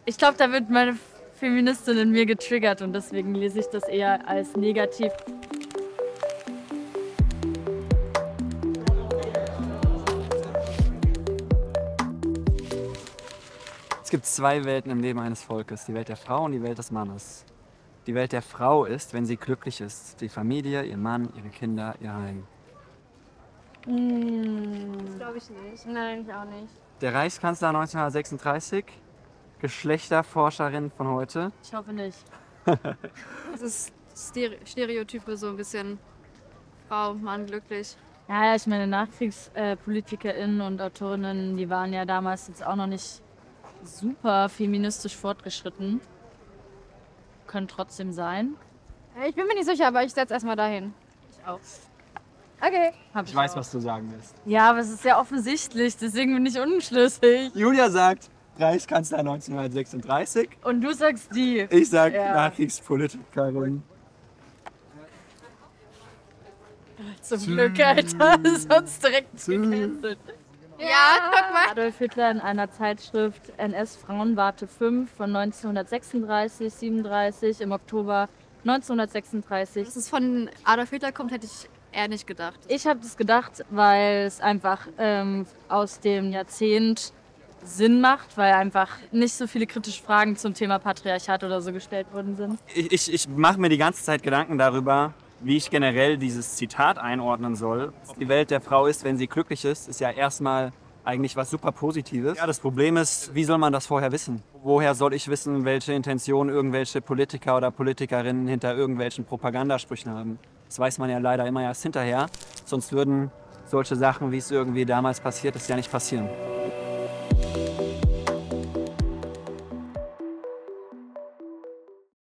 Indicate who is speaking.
Speaker 1: Ich glaube, da wird meine Feministin in mir getriggert und deswegen lese ich das eher als negativ.
Speaker 2: Es gibt zwei Welten im Leben eines Volkes, die Welt der Frau und die Welt des Mannes. Die Welt der Frau ist, wenn sie glücklich ist, die Familie, ihr Mann, ihre Kinder, ihr Heim.
Speaker 1: Das glaube ich nicht. Nein, ich auch nicht.
Speaker 2: Der Reichskanzler 1936, Geschlechterforscherin von heute.
Speaker 1: Ich hoffe nicht.
Speaker 3: Das ist Stereotype so ein bisschen. Frau, Mann, glücklich.
Speaker 1: Ja, ich meine, NachkriegspolitikerInnen und Autorinnen, die waren ja damals jetzt auch noch nicht super feministisch fortgeschritten. Können trotzdem sein.
Speaker 3: Ich bin mir nicht sicher, aber ich setze erstmal dahin.
Speaker 1: Ich auch.
Speaker 3: Okay.
Speaker 2: Ich weiß, was du sagen willst.
Speaker 1: Ja, aber es ist ja offensichtlich, deswegen bin ich unschlüssig.
Speaker 2: Julia sagt Reichskanzler 1936.
Speaker 1: Und du sagst die.
Speaker 2: Ich sag
Speaker 1: Ja.
Speaker 2: Nachkriegspolitikerin.
Speaker 1: Zum Glück, Alter. Sonst direkt gecancelt.
Speaker 3: Ja, guck mal.
Speaker 1: Adolf Hitler in einer Zeitschrift NS Frauenwarte 5 von 1936, 37 im Oktober 1936.
Speaker 3: Dass es von Adolf Hitler kommt, hätte ich eher nicht gedacht.
Speaker 1: Ich habe das gedacht, weil es einfach aus dem Jahrzehnt Sinn macht, weil einfach nicht so viele kritische Fragen zum Thema Patriarchat oder so gestellt worden sind.
Speaker 2: Ich mache mir die ganze Zeit Gedanken darüber, wie ich generell dieses Zitat einordnen soll. Die Welt der Frau ist, wenn sie glücklich ist ja erstmal eigentlich was super Positives. Ja, das Problem ist, wie soll man das vorher wissen? Woher soll ich wissen, welche Intentionen irgendwelche Politiker oder Politikerinnen hinter irgendwelchen Propagandasprüchen haben? Das weiß man ja leider immer erst hinterher. Sonst würden solche Sachen, wie es irgendwie damals passiert ist, ja nicht passieren.